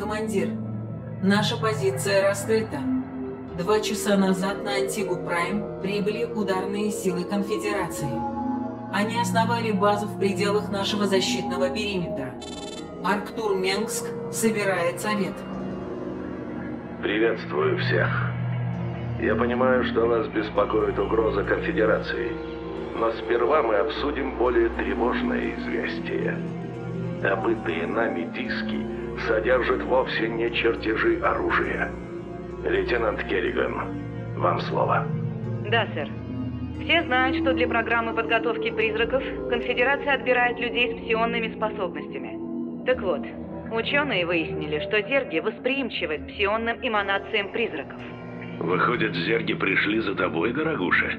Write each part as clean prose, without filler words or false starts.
командир. Наша позиция раскрыта. 2 часа назад на Антигу Прайм прибыли ударные силы Конфедерации. Они основали базу в пределах нашего защитного периметра. Арктур Менгск собирает совет. Приветствую всех. Я понимаю, что вас беспокоит угроза Конфедерации. Но сперва мы обсудим более тревожное известие. Добытые нами диски содержат вовсе не чертежи оружия. Лейтенант Керриган, вам слово. Да, сэр. Все знают, что для программы подготовки призраков Конфедерация отбирает людей с псионными способностями. Так вот, ученые выяснили, что зерги восприимчивы к псионным эманациям призраков. Выходит, зерги пришли за тобой, дорогуша?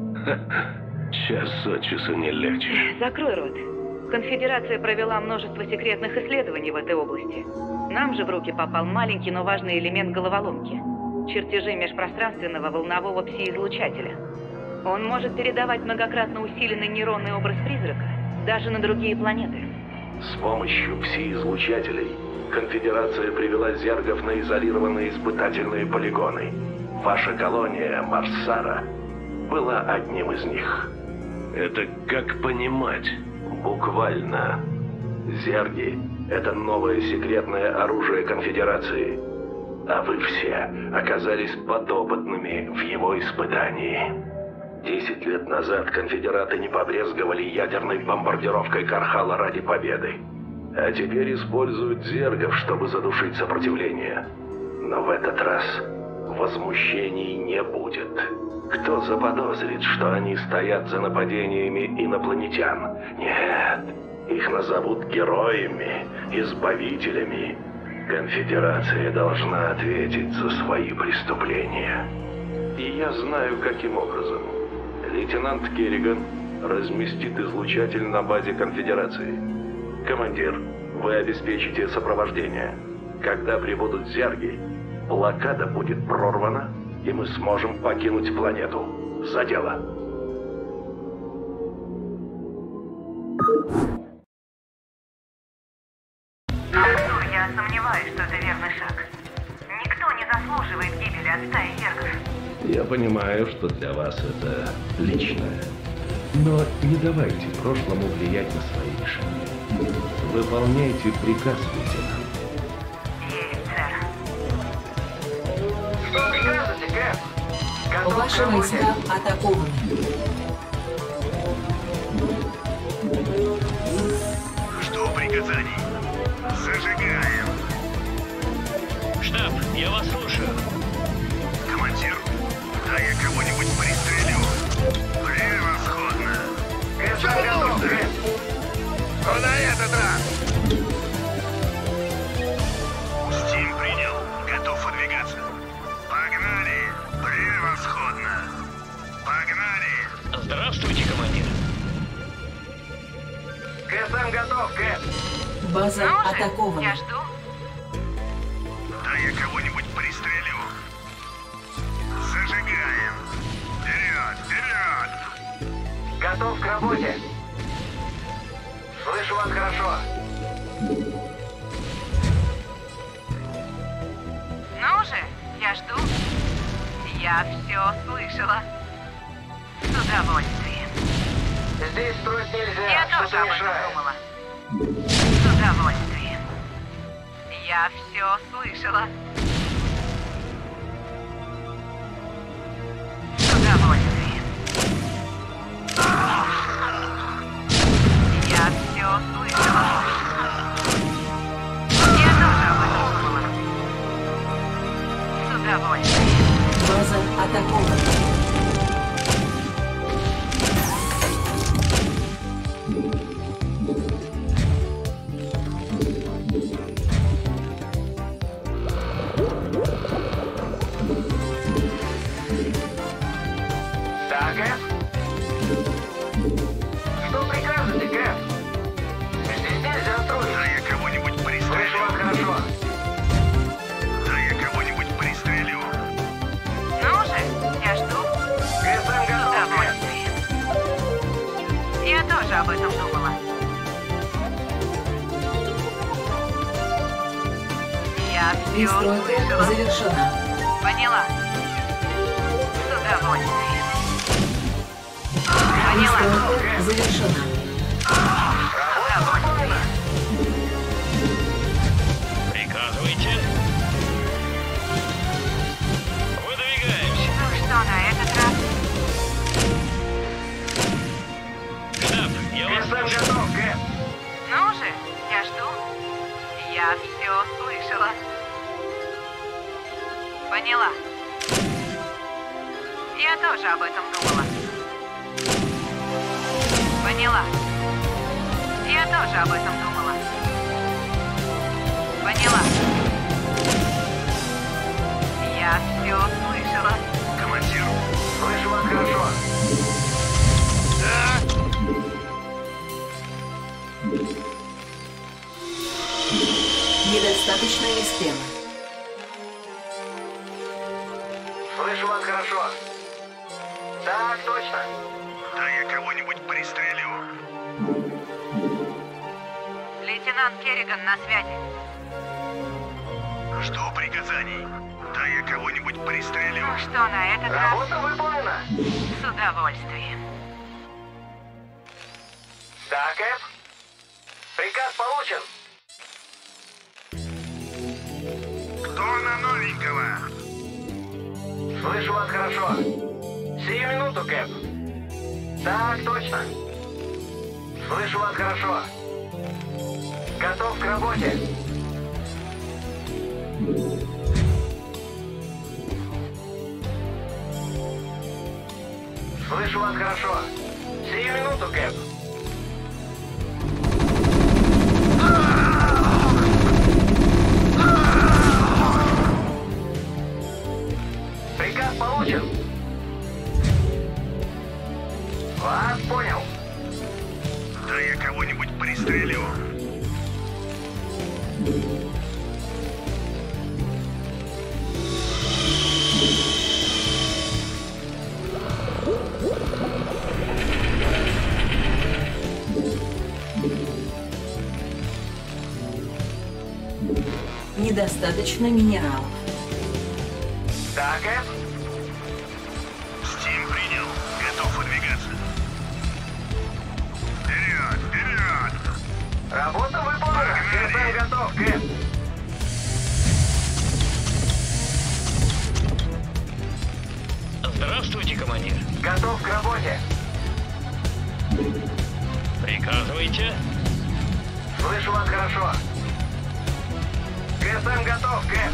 Час от часу не легче. Закрой рот. Конфедерация провела множество секретных исследований в этой области. Нам же в руки попал маленький, но важный элемент головоломки. Чертежи межпространственного волнового пси-излучателя. Он может передавать многократно усиленный нейронный образ призрака даже на другие планеты. С помощью пси-излучателей Конфедерация привела зергов на изолированные испытательные полигоны. Ваша колония, Марсара, была одним из них. Это как понимать? Буквально. Зерги — это новое секретное оружие Конфедерации. А вы все оказались подопытными в его испытании. 10 лет назад конфедераты не побрезговали ядерной бомбардировкой Кархала ради победы. А теперь используют зергов, чтобы задушить сопротивление. Но в этот раз возмущений не будет. Кто заподозрит, что они стоят за нападениями инопланетян? Нет, их назовут героями, избавителями. Конфедерация должна ответить за свои преступления. И я знаю, каким образом. Лейтенант Керриган разместит излучатель на базе Конфедерации. Командир, вы обеспечите сопровождение. Когда прибудут зерги, блокада будет прорвана, и мы сможем покинуть планету. За дело. Я сомневаюсь, что это верный шаг. Никто не заслуживает гибели от стаи зергов. Я понимаю, что для вас это личное. Но не давайте прошлому влиять на свои решения. Выполняйте приказ, лейтенант. Есть, сэр. Что прикажете, Кэп? Ваши войска атакованы. Жду приказаний. Зажигаем. Штаб, я вас слушаю. Командир, да я кого-нибудь пристрелю. Превосходно. Кэп, готов, Кэп. Что на этот раз? Стим принял. Готов выдвигаться. Погнали. Превосходно. Погнали. Здравствуйте, командир. КСМ готов, Кэп. База Ну же, атакована. я жду. Да я кого-нибудь пристрелю. Зажигаем. Вперед, вперед. Готов к работе. Слышу вас хорошо. Ну же, я жду. Я все слышала. С удовольствием. Здесь строить нельзя. Я тоже что-то об этом мешает. думала. С удовольствием. Я все слышала. С удовольствием. Я все слышала. Я тоже об этом думала. С удовольствием. База атакована. Да, Кэп? Что прикажете, Кэп? Здесь нельзя строить. Да я кого-нибудь пристрелю. Слышу вас хорошо. Да я кого-нибудь пристрелю. Ну же, я жду. КСМ С готов, Кэп. удовольствием. Я тоже об этом думала. Я Я все Пристройка услышала. завершена. Поняла. С удовольствием. Поняла. Пристройка завершена. С удовольствием. Приказывайте. Выдвигаемся. Ну что на этот раз? Штаб, я вас ГСМ слушаю. готов, Кэп. Ну же, я жду. Я все слышала. Поняла. Я тоже об этом думала. Поняла. Я тоже об этом думала. Поняла. Я все слышала. Командир, слышу вас хорошо. Недостаточно системы. Слышу вас хорошо. Так, точно. Да я кого-нибудь пристрелю. Лейтенант Керриган на связи. Жду приказаний. Да я кого-нибудь пристрелю. Ну что на этот раз? Работа выполнена. С удовольствием. Да, Кэп. Приказ получен. Кто на новенького? Слышу вас хорошо. Сию минуту, Кэп. Так, точно. Слышу вас хорошо. Готов к работе. Слышу вас хорошо. Сию минуту, Кэп. Приказ получен. Вас понял. Да я кого-нибудь пристрелю. Недостаточно минералов. Да, Кэп? Стим принял. Готов выдвигаться. Вперед, вперед! Работа выполнена. ГСМ готов, Кэп. Здравствуйте, командир. Готов к работе. Приказывайте. Слышу вас хорошо. ГСМ готов, Кэп.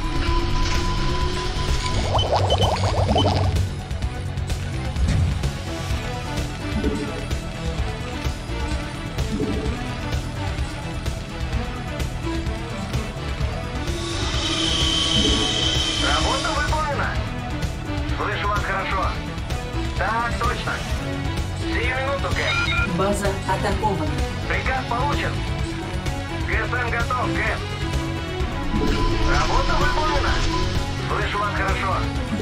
Работа выполнена. Слышу вас хорошо. Так, точно. Сию минуту, Кэп. База атакована. Приказ получен. ГСМ готов, Кэп. Работа выполнена. Слышу вас хорошо.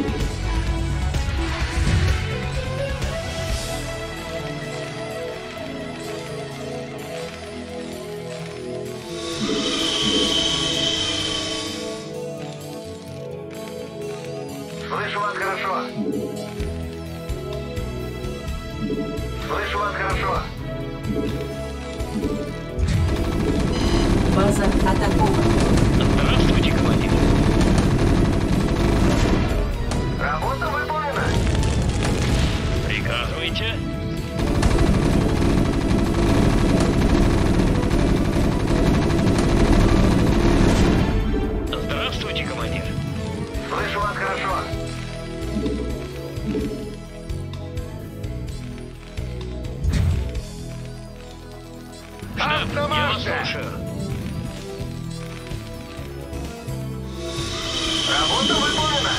Слышу вас хорошо. Слышу вас хорошо. База атакована. Здравствуйте, командир. Работа выполнена. Приказывайте. Здравствуйте, командир. Слышу вас хорошо. Штаб, я вас слушаю. Работа выполнена.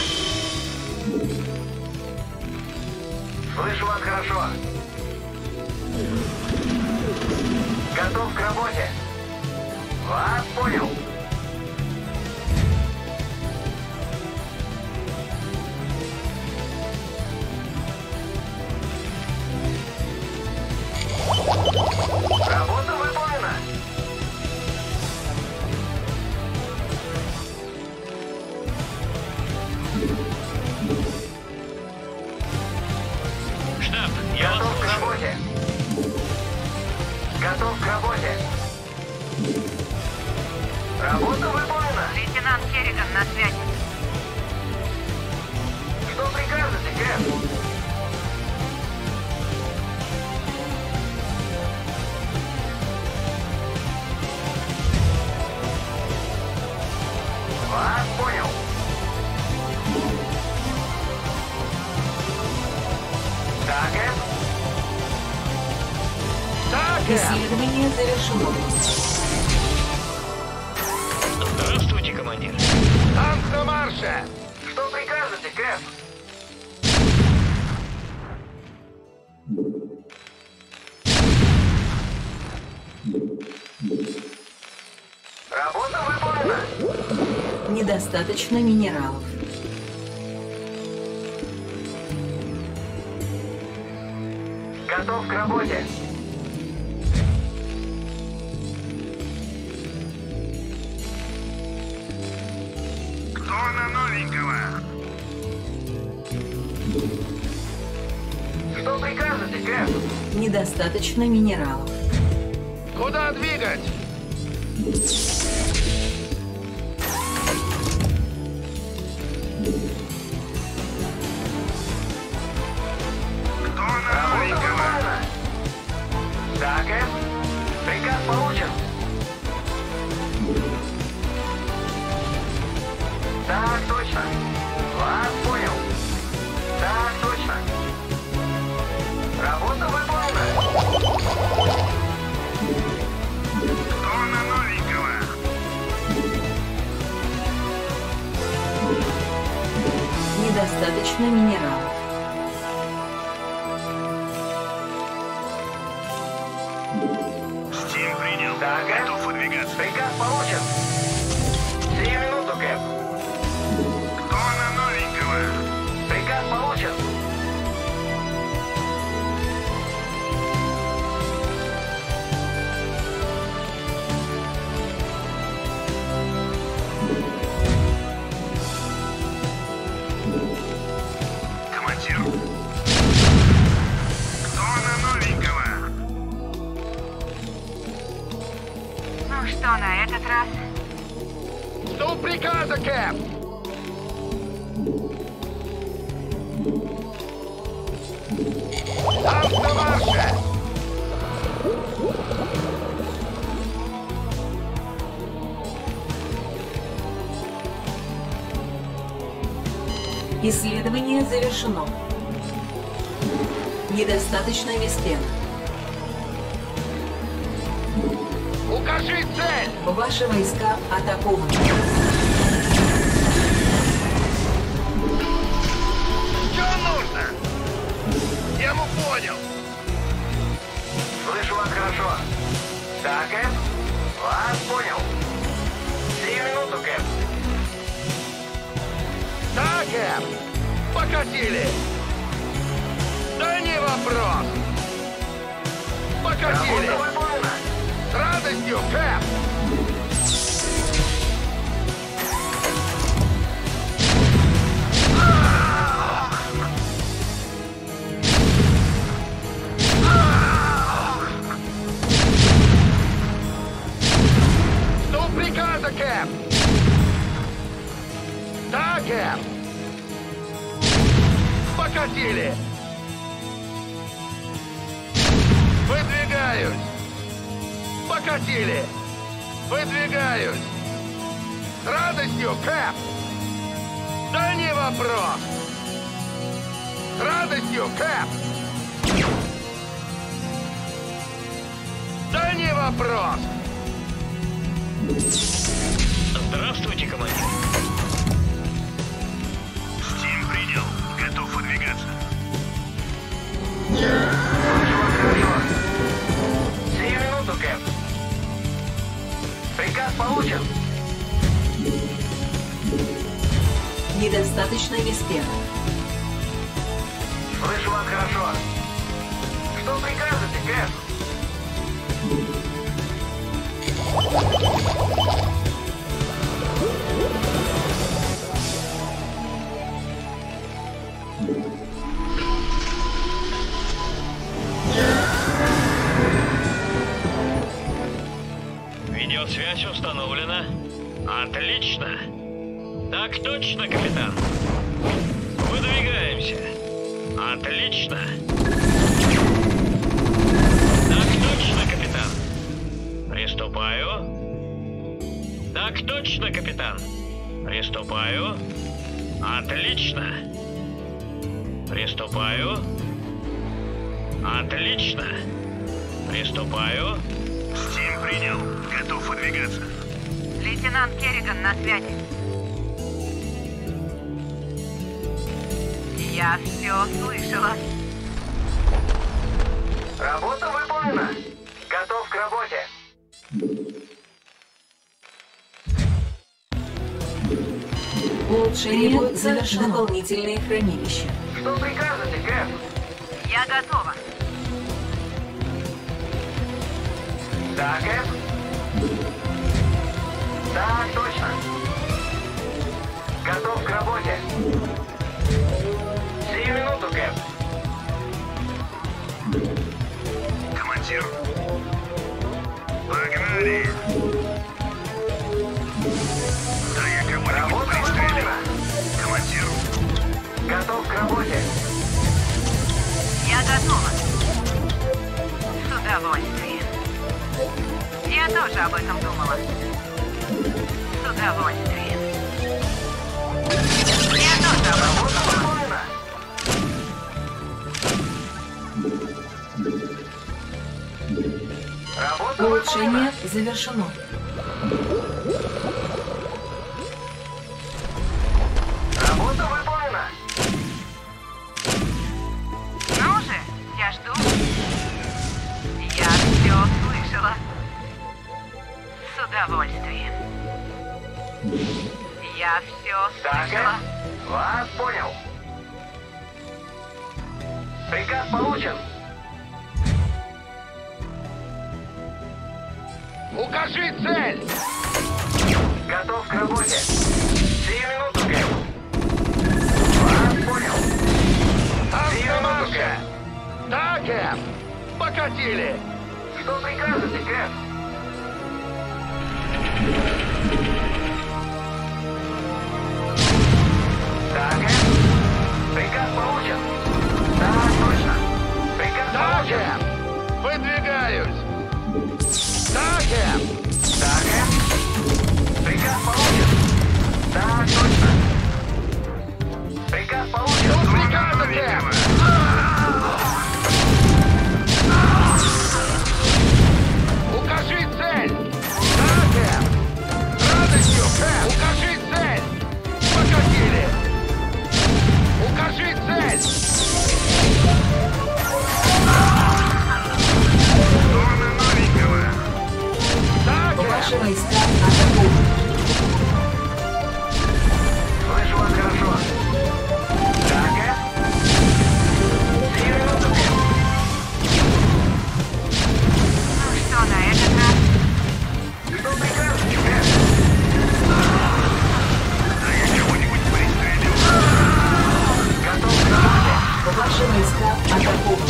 Слышу вас хорошо. Готов к работе. Вас понял. Работа выполнена. на связи. Что прикажете, Кэп? Вас понял. Да, Кэп? Да, Кэп? Исследование завершено. Здравствуйте, командир. Танк на марше! Что прикажете, Кэп? Работа выполнена. Недостаточно минералов. Готов к работе. Кто на новенького? Что прикажете, Кэп? Недостаточно минералов. Куда двигать? Кто на новенького? Да, Кэп? Приказ получен. Так точно. Вас понял. Так точно. Работа выполнена. Кто на новенького? Недостаточно минералов. Стим принял. Да, Кэп? Готов выдвигаться. Приказ получен. Сию минуту, Кэп. Кто на новенького? Приказ получен. Командир. Кто на новенького? Ну что на этот раз? Жду приказа, Кэп! Танк на марше! Исследование завершено. Недостаточно веспена. Укажи цель! Ваши войска атакованы. Что нужно? Тему понял. Слышу вас хорошо. Да, Кэп? Вас понял. Сию минуту, Кэп. Да, Кэп. Покатили. Да не вопрос. Покатили. Работа выполнена. С радостью, Кэп. Жду приказа, Кэп. Да, Кэп. Покатили. Выдвигаюсь. Покатили. Выдвигаюсь. С радостью, Кэп. Да не вопрос. С радостью, Кэп. Да не вопрос. Здравствуйте, командир. Стим принял. Готов выдвигаться. Сию минуту, Кэп. Приказ получен. Недостаточно веспена. Слышу вас хорошо. Что прикажете, Кэп? Видеосвязь установлена. Отлично. Так точно, капитан. Выдвигаемся. Отлично. Так точно, капитан. Приступаю. Так точно, капитан. Приступаю. Отлично. Приступаю. Отлично. Приступаю. Стим принял. Готов выдвигаться. Лейтенант Керриган на связи. Я все слышала. Работа выполнена. Готов к работе. Улучшение завершено. Дополнительные хранилища. Что прикажете, Кэп? Я готова. Да, Кэп? Так, точно. Готов к работе. Сию минуту, Кэп. Командир. Погнали. Да я кого-нибудь пристрелю. Командир. Готов к работе. Я готова. С удовольствием. Я тоже об этом думала. С удовольствием. Я тоже об этом думала. Работа Улучшение выполнена. завершено. Работа выполнена. Ну же, я жду. Я все слышала. С удовольствием. Я все Так, слышала. вас понял. Приказ получен. Укажи цель! Готов к работе. Сию минуту, Кэп. Вас понял. Сию минуту, Автомарша! Кэп. Да, Кэп! Покатили! Что прикажете, Кэп? Да, Кэп. Приказ получен. Да, точно. Приказ Да, получен. Кэп! Выдвигаюсь! Да, Кэп! Да, Кэп. Приказ получен. Да, точно. Приказ получен. Что приказа, Кэп? Укажи цель! Да, Кэп! Радостью, Кэп! Укажи цель! Покатили! Укажи цель! Зона новенького. Да, Ваши Кэп! войска атакуют. Слышу вас хорошо. Да, Кэп. Сию минуту, Кэп. Ну что на этот раз? Что прикажете, Кэп? Да я кого-нибудь пристрелю. Готов к работе. Ваши войска атакуют.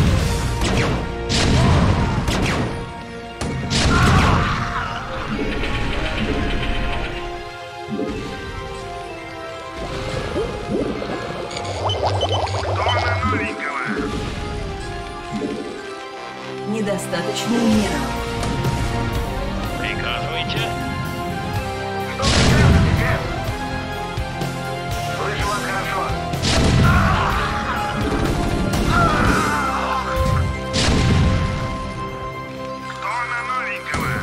Зона новенького. Недостаточно минералов. Приказывайте. Что прикажете, Кэп? Слышу вас хорошо. Зона новенького.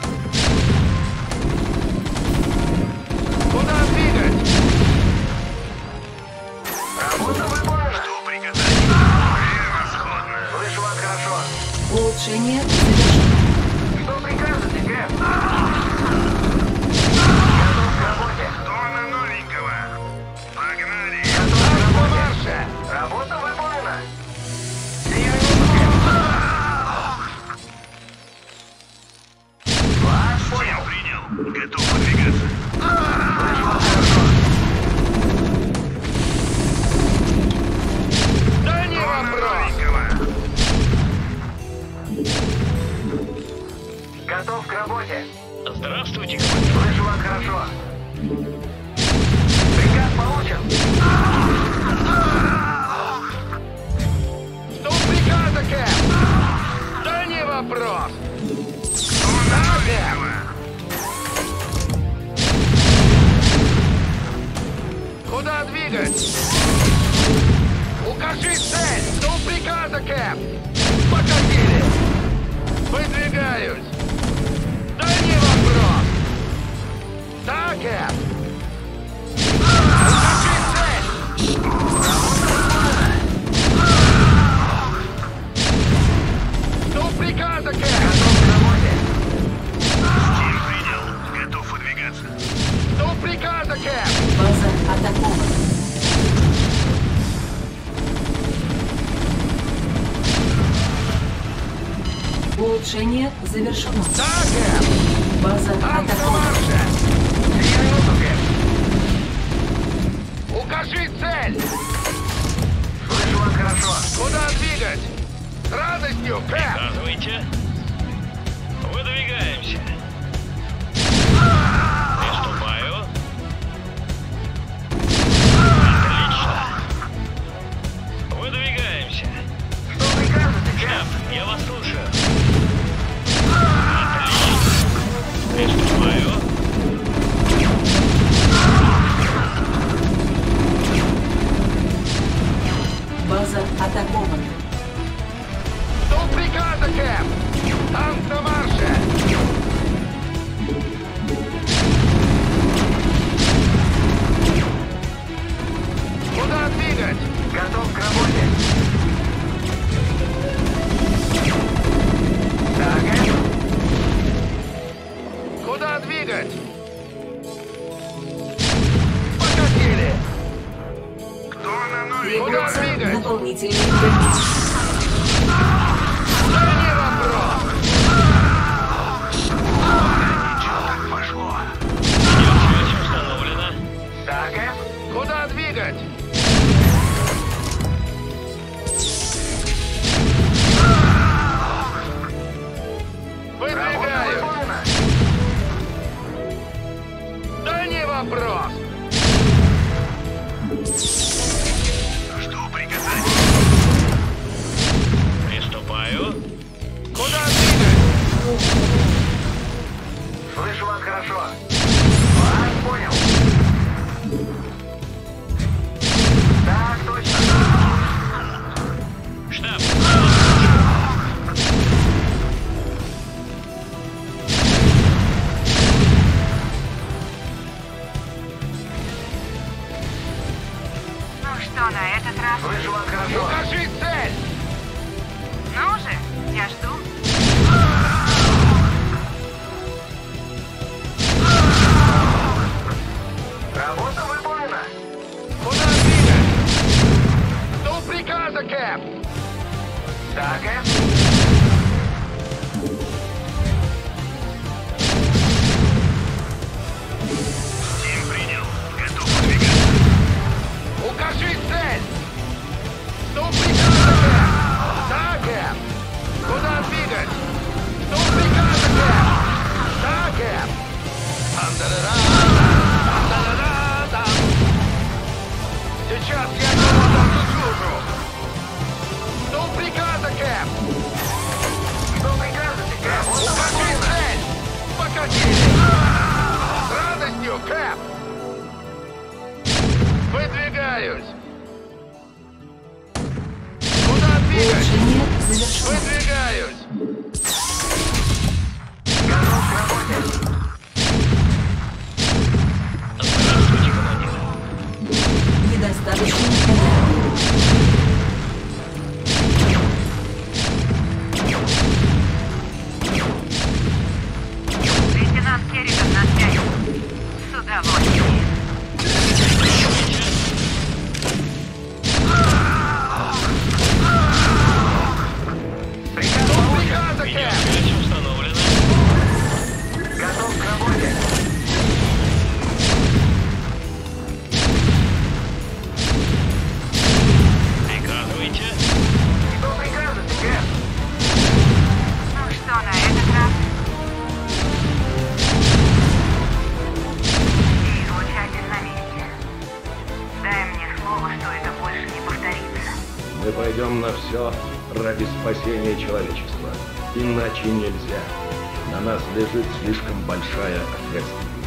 Куда двигать? Работа выполнена. Что приказать? Превосходно. Слышу вас хорошо. Улучшение завершено. Что прикажете, Кэп? Готов к работе. Зона новенького. Погнали. Готов к работе. Автомарша! Работа выполнена. Сию минуту, Кэп. Вас понял. Принял. Готов выдвигаться. Слышу вас хорошо. Да не Зона вопрос! новенького. Готов к работе. Здравствуйте, командир. Слышу вас хорошо. вопрос! Да, Кэп! Куда двигать? Укажи цель! Жду приказа, Кэп! Покатили! Выдвигаюсь! Дай мне вопрос! Да, Кэп! Укажи цель! Жду приказа, Кэп! Стиль принял. Готов выдвигаться. Жду приказа, Кэп! База атакована. Улучшение завершено. Да, Кэп! База Танк на атакована. марше! Сию минуту, Кэп! Укажи цель! Слышу вас хорошо. Куда двигать? С радостью, Кэп! Приказывайте. Выдвигаемся. Приступаю. Отлично. Выдвигаемся. Что прикажете, Кэп? Штаб, я вас слушаю. Отлично. Приступаю. База атакована. Жду приказа, Кэп! Танк на марше! Куда двигать? Готов к работе. Да, Кэп? Куда двигать? Покатили! Кто на нуле? Требуется двигать? дополнительный границ. Дай мне вопрос! Ничего так пошло. Связь установлена. Да, Кэп? Куда двигать? Работа Выдвигаюсь! выполнена. Дай мне вопрос! Жду приказаний. Приступаю. Куда двигать? Слышу вас хорошо. Вас понял. Так, точно. Штаб, Ну что, на этот раз? Слышу вас хорошо. Укажи цель! Ну же, я жду. Работа выполнена. Куда двигать? Жду приказа, Кэп! Да, Кэп? Тим принял. Готов выдвигаться. Укажи цель! Жду приказа, Кэп! Да, Кэп! Куда двигать? Жду приказа, Кэп! Да, Кэп! Ам-да-да-да! Сейчас я кого-то служу! Жду приказа, Кэп! Что прикажете, Кэп? Укажи цель! Покатили! С радостью, Кэп! Выдвигаюсь! Куда двигать? Улучшение завершено. Выдвигаюсь! Готов к работе. здравствуйте, командир. Недостаточно энергии. Лейтенант Керриган на связи. С удовольствием. Жду приказа, Кэп! Видеосвязь установлена. Готов к работе. Приказывайте. Что прикажете, Кэп? Ну что, на этот раз? И излучатель на месте. Дай мне слово, что это больше не повторится. Мы пойдем на все ради спасения человечества. И Иначе нельзя. На нас лежит слишком большая ответственность.